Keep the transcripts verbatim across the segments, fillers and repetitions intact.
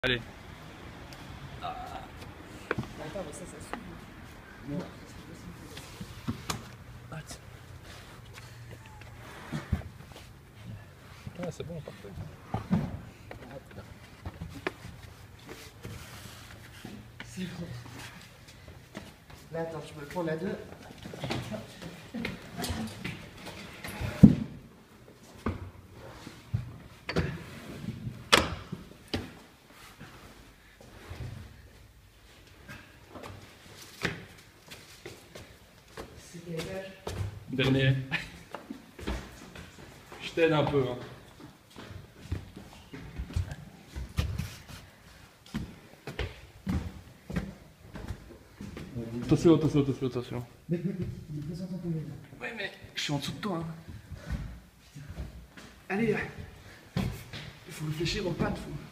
Allez. Ah. Attends, mais ça, ça s'ouvre. Non. Hâte. Ah, c'est bon, parfait. C'est bon. Là, attends, je me prends la deux. C'est quel étage? Dernier. Je t'aide un peu. Hein. Attention, attention, attention, attention. Mais, mais, mais, il est présentant combien là? Ouais, mais je suis en dessous de toi. Hein. Allez, là. Il faut réfléchir aux pattes. Faut...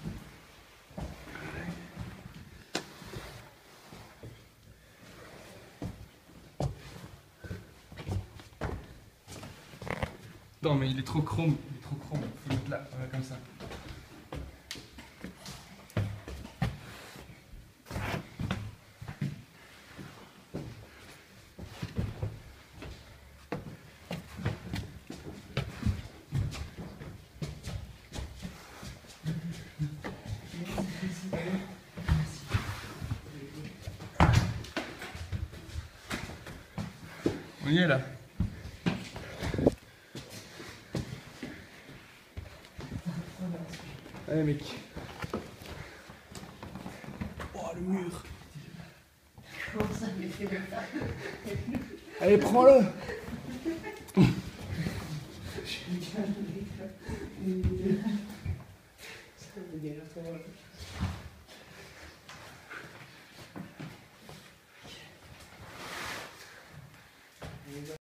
Non, mais il est trop chrome. Il est trop chrome. Faut le mettre là, voilà, comme ça. On y est là. Allez mec. Oh le mur. Comment ça, mais c'est bien ça? Allez prends-le.